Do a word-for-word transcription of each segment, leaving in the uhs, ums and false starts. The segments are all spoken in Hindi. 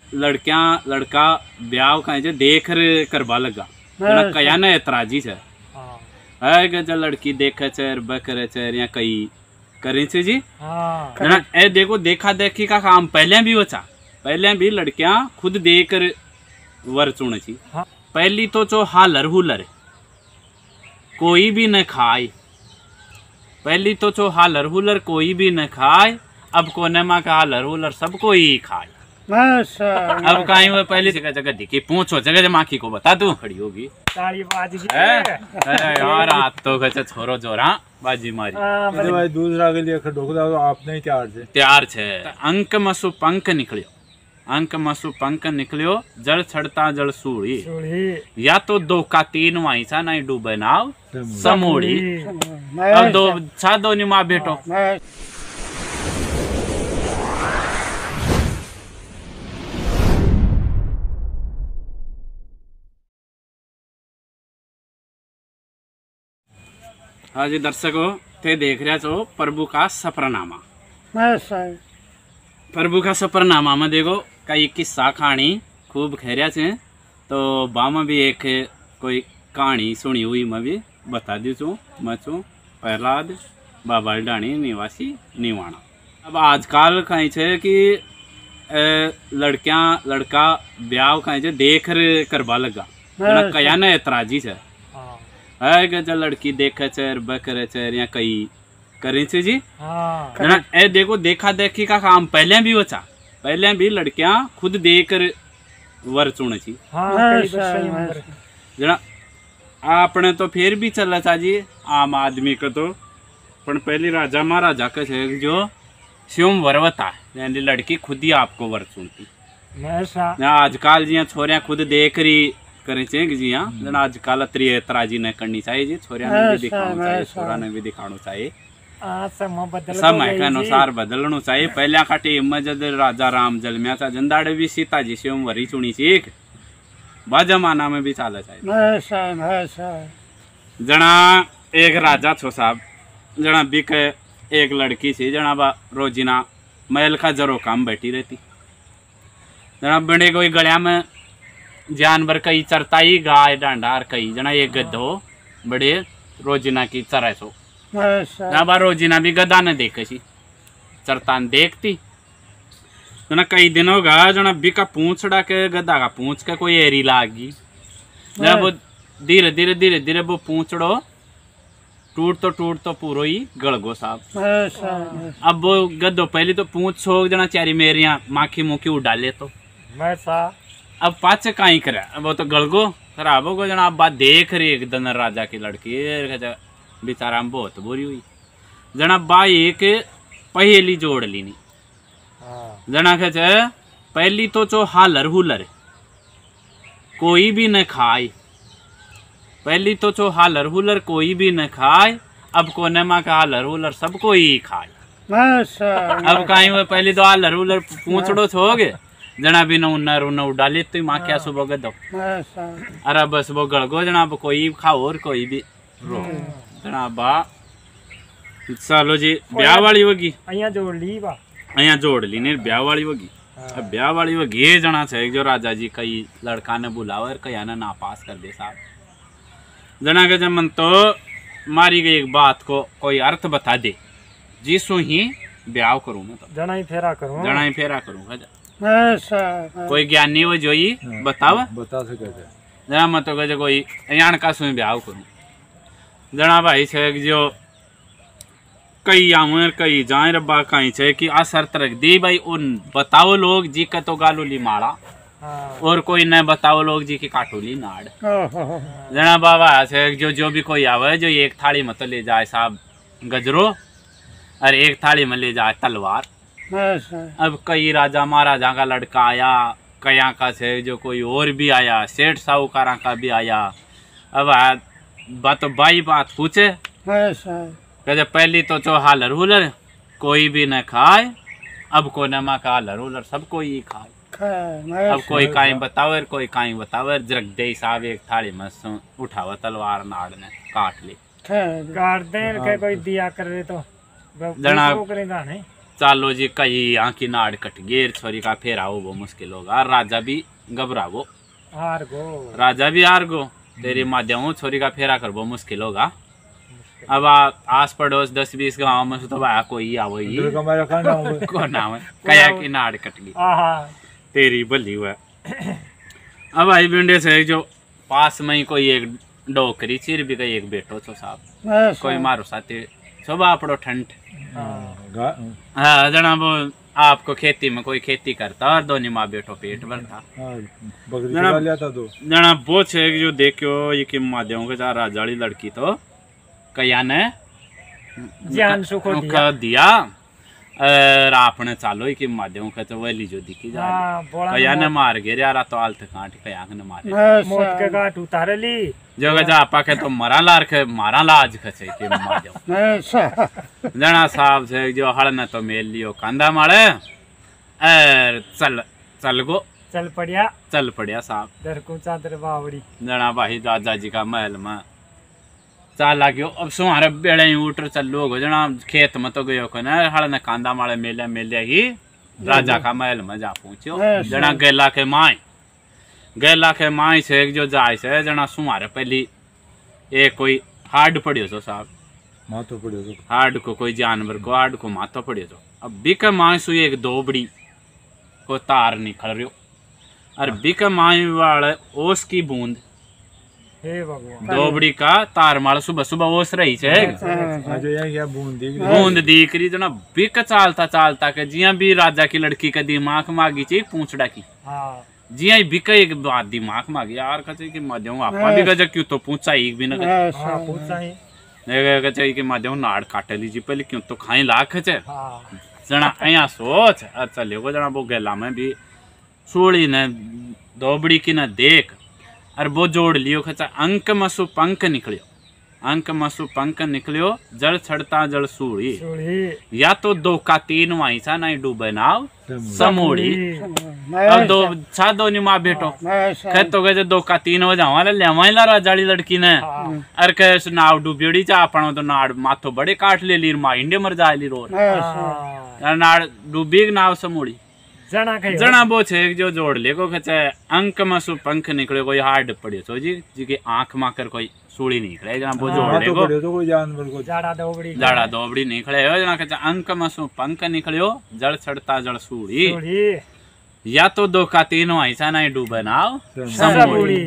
लड़कियां लड़का ब्याह का जो देख करवा लगा कया ना एतराजी है है कि जो लड़की देखे चर बकरे चर या कई करे छे जी जना ए देखो देखा देखी का काम पहले भी होता पहले भी लड़कियां खुद देकर वर चुने छी पहली तो जो हालर हुलर कोई भी न खाए पहली तो जो हालर हुलर कोई भी न खाए अब कोने माँ का हालर हुलर सबको ही खाए अब कहीं हुए पहली जगह जगह दिखी पूछो जगह जगह माखी को बता तू खड़ी होगी ताली बाजी अरे यार आप तो कैसे छोरो जोरा बाजी मारी अरे भाई दूसरा के लिए खड़ो तो आपने ही तैयार छे तैयार छे अंक मसु पंख निकलियो अंक मसु पंख निकलियो जल छड़ता जल सूड़ी या तो दो का तीन वाइसा नहीं डूबे नाव समूड़ी अब दो छा दो निमा बेटो हाँ जी दर्शकों थे देख रहे हो प्रभु का सफरनामा प्रभु का सफरनामा में देखो कई किस्सा कहानी खूब खेरिया छे तो बामा भी एक कोई कहानी सुनी हुई मैं भी बता दी छू मैं छू प्रहलाद बाबालडाणी निवासी निवाणा। अब आजकल कहीं छे कि लड़कियां लड़का ब्याह कहीं छे देख करवा लगा कया ना एतराजी है है कि जो लड़की देखे चर बकरे चर या कई करे छे जी जना ए देखो देखा देखी का काम पहले भी होता पहले भी लड़कियां खुद देकर वर चुने छी जना आपने तो फिर भी चला था जी आम आदमी को तो पर पहली राजा महाराजा का छे जो स्वयं वरवता है यानी लड़की खुद ही आपको वर चुनती आजकल जी छोरियां खुद देख रही करे छे जी हाँ जना आजकल अतरी तराजी ने करनी चाहिए जी छोरिया ने भी दिखाना चाहिए छोरा ने भी दिखाना चाहिए समय के अनुसार बदलना चाहिए पहले का टीम में जब राजा राम जलमिया था जंदाड़े भी सीता जी से वरी चुनी सीख बा जमाना में भी चाला चाहिए जना एक राजा छो साहब जना बिक एक लड़की थी जना बा रोजीना महल का जरो काम बैठी रहती जना बड़े कोई गलिया में जानवर कई चरताई गाय डांडार कई जना एक गधो बड़े रोजीना की चरा सो ना रोजीना भी गधा ने देखे सी चरतान देखती जना कई दिनों गा जना बिका पूंछड़ा के गधा का पूंछ के कोई एरी लागी जना वो धीरे धीरे धीरे धीरे वो पूंछड़ो टूट तो टूट तो पूरो ही गड़गो साहब अब वो गधो पहले तो पूंछ हो जना चारी मेरिया माखी मुखी उडाले तो मैं सा अब पाचे कहीं करे वो तो गलगो खराब हो गो जना अब बात देख रही एक दन राजा की लड़की बेचारा में बहुत बुरी हुई जना बा एक पहेली जोड़ ली नहीं जना कहे पहली तो जो हालर हुलर कोई भी न खाए पहली तो जो हालर हुलर कोई भी न खाए अब कोने माँ का हालर हुलर सबको ही खाए अब कहीं हुए पहली तो हालर हुलर पूछड़ो छोगे जना भी नर उन उडाली तो माँ क्या सुबह गदो अरे बस वो गड़गो जना कोई खाओ और कोई भी रो जना बा चलो जी ब्याह वाली होगी अहिया जोड़ ली बा अहिया जोड़ ली नहीं ब्याह वाली होगी अब ब्याह वाली होगी ये जना चाहिए जो राजा जी कई लड़का ने बुलावा कया ने नापास कर दे साहब जना के जमन तो मारी गई एक बात को कोई अर्थ बता दे जिसो ही ब्याह करूँ मैं तो जना ही फेरा करूँ जना ही फेरा करूँ कोई ज्ञानी हो जो ही बताओ बता सके जना मत तो कहे कोई यान का सुई ब्याह करूँ जना भाई छे जो कई आमर कई जाए रब्बा कहीं छे कि आ शर्त रख दी भाई उन बताओ लोग जी का तो गालूली माड़ा और कोई न बताओ लोग जी की काटूली नाड़ जना बाबा छे जो जो भी कोई आवे जो एक थाली में तो ले जाए साहब गजरो और एक थाली में ले जाए तलवार अब कई राजा महाराजा का लड़का आया कया का से जो कोई और भी आया सेठ साहूकारा का भी आया अब बात तो बाई बात पूछे कहते पहली तो जो हालर हुलर कोई भी न खाए अब को नमा का हालर हुलर सबको ही खाए अब कोई काई बतावे कोई काई बतावे जरक दे साहब एक थाली में उठावा तलवार नाड़ ने काट ली काट दे के कोई दिया करे तो जना चालो जी कई यहाँ की नाड़ कट गई छोरी का फेरा हो वो मुश्किल होगा राजा भी घबरा गो हार गो राजा भी हार गो तेरी माध्यम छोरी का फेरा कर वो मुश्किल होगा अब आ, आस पड़ोस दस बीस गाँव में तो भाया कोई आवो इधर का हमारा खाना होगा। को नाम है कया की नाड़ कट गई आहा तेरी भली हुआ अब आई बिंडे से जो पास में ही कोई एक डोकरी चिर भी गई एक बेटो छो साहब कोई मारो साथी सब आपड़ो ठंड गा- हाँ जना वो आपको खेती में कोई खेती करता और दोनों माँ बेटो पेट भरता हाँ, बकरी जना- चुरा लिया था तो जना वो छे जो देखो ये कि माध्यम के जा राजाड़ी लड़की तो कया ने जान सुखो उनका दिया दिया और आपने चालो कि माध्यम के तो वही जो दिखी जा हाँ बोला कया ने मौत- मार गिर यार तो आलत काट कया ने मारे मौत के घाट उतार ली जो गजा आपा के तो मरा लार के मारा लाज खचे के माध्यम जना साहब से जो हड़ ने तो मेल लियो कांदा मारे और चल चल गो चल पड़िया चल पड़िया साहब दर को चादर बावड़ी जना भाई राजा जी का महल में चाल लाग्यो अब सुहारे बेड़े ही उठ चलो गो जना खेत में तो गयो को ना हड़ ने कांदा मारे मेले मेले ही राजा का महल में जा पहुंचो जना गेला के माई गेला के माई से जो जाय से जना सुहारे पहली एक कोई हार्ड पड़ियो तो साहब माथो पड़े तो हार्ड को कोई जानवर को हार्ड को माथो पड़ियो तो अब बिक माई सु एक दोबड़ी को तार निकल रही और बिक माई वाले ओस की बूंद हे भगवान दोबड़ी का तार माल सुबह सुबह ओस रही है आज यहाँ क्या बूंद दिख रही बूंद दिख रही जना बिक चालता चालता के जिया भी राजा की लड़की का दिमाग मांगी चाहिए पूछड़ा की हाँ जिया ही बिक एक बात दिमाग मांगी यार कचे कि मध्यम आपा भी गजा क्यों तो पूछा एक भी न हाँ पूछा ही कचे कि मध्यम नाड़ काटे लीजिए पहले क्यों तो खाई लाख है हाँ जना अया सोच और चले को जना वो गेला में भी सूड़ी ने दोबड़ी की न देख और वो जोड़ लियो खचा अंक मसु पंख निकलियो अंक मसु पंख निकलियो जल छड़ता जल सूड़ी सुड़ी या तो दो का तीन वहीं सा नहीं डूबे नाव समुड़ी। समूड़ी अब दो छा दो नी माँ बेटो कह तो गए दो का तीन हो जाओ अरे ले वहीं ला राजाड़ी लड़की ने हाँ अरे कह नाव डूबेड़ी चा अपनो तो नाड़ माथो बड़े काट ले लीर माँ इंडे मर जाए लीर और हाँ नाड़ डूबी नाव समूड़ी जना कही जना बो छे जो जोड़ ले को कचे अंक मसु पंख निकले कोई हार्ड पड़ियो छो जी जी के आंख माकर कोई सूड़ी निकले जना बो जोड़ ले माथो को पड़े तो कोई जानवर को जाड़ा दोबड़ी जाड़ा दोबड़ी निकले हो जना कचे अंक मसु पंख निकलियो जड़ छड़ता जड़ सूड़ी सुड़ी या तो दो का तीन ऐसा नहीं डूबे नाव समूड़ी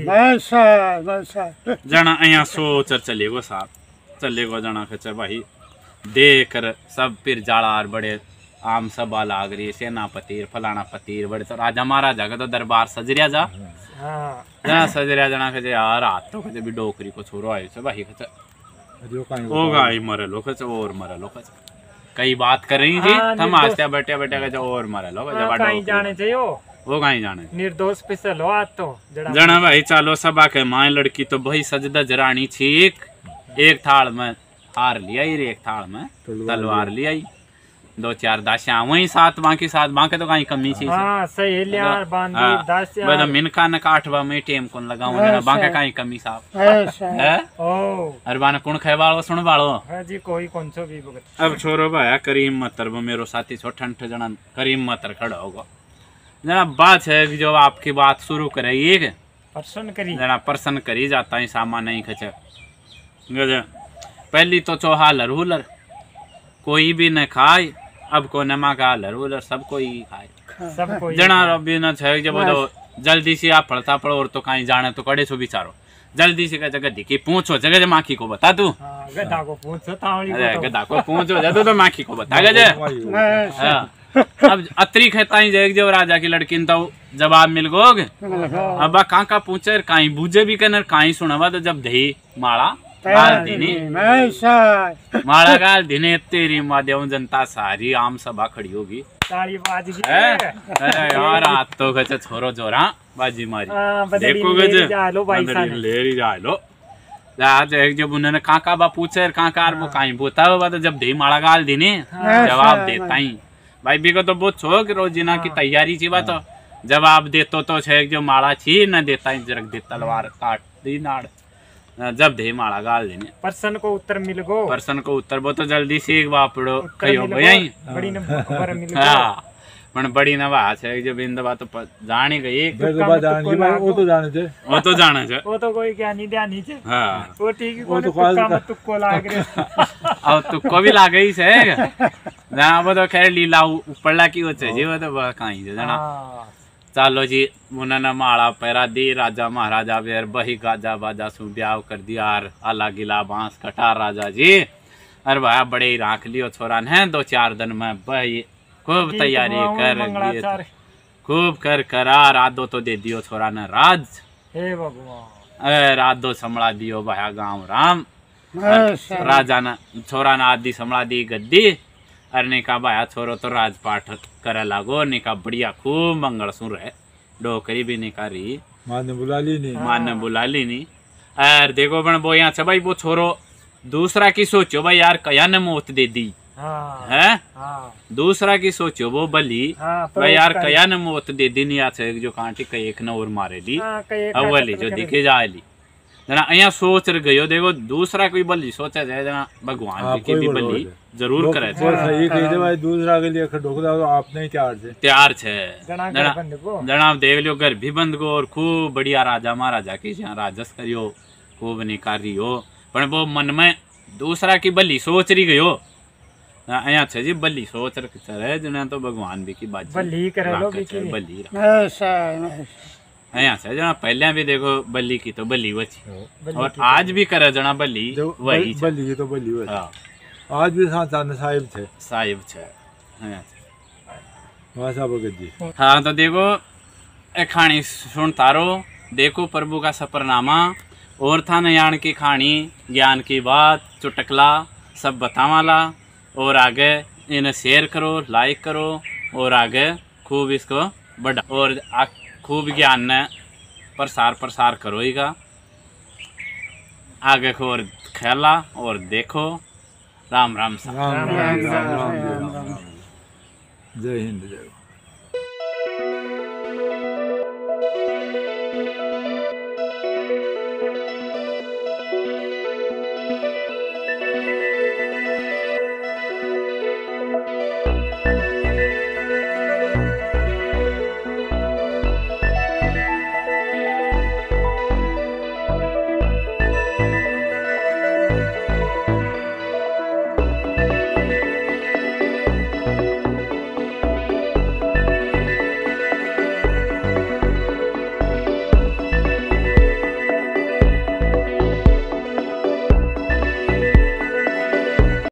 जना अया सोच चले गो साहब चले गो जना कचे भाई देख कर सब फिर जाड़ा और बड़े आम सभा लाग रही सेनापति फलाना पति बड़े तो राजा महाराजा का तो दरबार सजरिया जा हाँ जना सजरिया जना कहे यार हाथ तो कहे भी डोकरी को छोरो आयो से भाई कहे जो कहीं ओ गाई मरे लो कहे और मरे लो कहे कई बात कर रही थी हाँ, हम निर्दोष। आस्ते बैठे बैठे कहे और मरे लो कहे हाँ, कहीं जाने चाहिए वो कहीं जाने निर्दोष पिसल हो आज तो जड़ा जना भाई चालो सभा के माए लड़की तो भाई सजदा जरानी छीक एक थाल में हार लिया ही एक थाल में तलवार तलवार लिया ही दो चार दासियां वही सात बाकी सात बाकी तो कहीं कमी चीज हाँ सहेलियां बांधी दासियां बदा मिनका न काटवा में टेम कोन लगाऊं जना बाके कहीं कमी साहब है ओ अरे बाने कुण खाए वालो सुन वालो हाँ जी कोई कौन सो भी भगत अब छोरो भाया करीम मतर वो मेरो साथी छो ठंठ जना करीम मतर खड़ा होगा जना बात है कि जो आपकी बात शुरू करे एक पर्सन करी जना प्रसन्न करी जाता है सामान नहीं खचे गजे पहली तो चौहा हलर हुलर कोई भी न खाए अब को नमा का हलर हुलर सब कोई खाए सब कोई जना रबी न छे जब तो जल्दी से आप पढ़ता पढ़ो और तो कहीं जाने तो कड़े सो बिचारो जल्दी से जगह दिखी पूछो जगह माखी को बता तू हाँ, गधा को पूछो तावड़ी अरे को तो। गधा को पूछो जब तो माखी को बता गजे हाँ। अब अतरी खेता ही जाएगी जब राजा की लड़की न तो जवाब मिल गोग अब कहाँ का पूछे कहीं बूझे भी कनर कहीं सुनवा तो जब दही माला गाल दीनी माला गाल दीने तेरी माध्यम जनता सारी आम सभा खड़ी होगी ताली बाज गई है? अरे यार आज तो गजे छोरो जोरा बाजी मारी हाँ, बदली देखो ले गजे जा लो भाई बदली साहब। ले ही जा लो आज एक जब उन्होंने काका बा पूछे काका वो कहीं बोता हुआ तो जब दही माला गाल दीनी जवाब देता ही भाई भी को तो बहुत छो कि रोजीना की तैयारी थी बात जवाब देतो तो छे जो माला छी न देता ही जरक दे तलवार काट दी नाड़ जब दे माड़ा गाल देने प्रश्न को उत्तर मिल गो पर्सन को उत्तर वो तो जल्दी सीख बापड़ो उत्तर कहियो मिल भैया गो, बड़ी नंबर मिल गो। हाँ पण बड़ी नवा है जो बिंदवा तो प- जानी गई फिर तो बात जान भाई वो तो जाने थे वो तो जाना है वो तो कोई ज्ञानी ध्यानी छे हाँ वो ठीक है वो कोने तो काल तुक्का का- में तुक्को लाग रे अब तुक्को भी लागे ही से जहाँ वो तो खैर लीला ऊपरला की होते जी वो तो बस कहीं से जना हाँ चालो जी उन्होंने माड़ा पैरा दी राजा महाराजा वेर बही गाजा बाजा सु ब्याह कर दिया और आला गिला बांस कटार राजा जी अरे भाई बड़े ही राख लियो छोरा ने दो चार दिन में बही खूब गीत तैयारी गाओ, कर मंगलाचार। गीत खूब कर करा रादो तो दे दियो छोरा ने राज हे भगवान ए रादो संभला दियो भाया गांव राम राजा ने छोरा ने आदि संभला दी गद्दी अरे ने कहा भाया छोरो तो राजपाठ करे लागो ने कहा बढ़िया खूब मंगल सुन रहे डोकरी भी निकारी माँ ने बुला ली नहीं मान ने बुला ली नहीं यार देखो बन वो यहाँ से भाई वो छोरो दूसरा की सोचो भाई यार कया ने मौत दे दी हाँ है हाँ दूसरा की सोचो वो बली हाँ भाई यार प्रयोग कया ने मौत दे दी नहीं आज जो कांटी कई एक ने और मारे ली हाँ, कई एक अवली कत्ल जो करे। दिखे जाए ली जना અહીંયા सोच र गयो देखो दूसरा कोई बली सोचा जाए जना भगवान हाँ, जी की कोई भी बोलो बली बोलो। जरूर वो- करे वो सही कही दे भाई दूसरा के लिए खड़ोक दो तो आप नहीं तैयार थे तैयार छे जना जना घर बंद को जना देख लियो घर भी बंद को और खूब बढ़िया राजा महाराजा की जहाँ राजस करियो खूब निकारी हो पण वो मन में दूसरा की बली सोच रही गयो અહીંયા છે જી બલી સોચ રहे जना तो भगवान भी की बात बली करे लो भी की। बली અહીંયા છે जना पहले भी देखो बली की तो बली वही बली और की आज भी करे जना बली जो वही छे। बली तो बली हुई हाँ आज भी साथ जाने साहिब थे साहिब छे અહીંયા છે। भाषा भगत जी हाँ तो देखो ए खानी सुन तारो देखो प्रभु का सफरनामा और था नयान की खानी ज्ञान की बात चुटकला सब बतावाला और आगे इन्हें शेयर करो लाइक करो और आगे खूब इसको बढ़ा और आ, खूब ज्ञान ने प्रसार प्रसार करो इका आगे को और खेला और देखो राम राम सा राम राम राम राम राम जय हिंद जय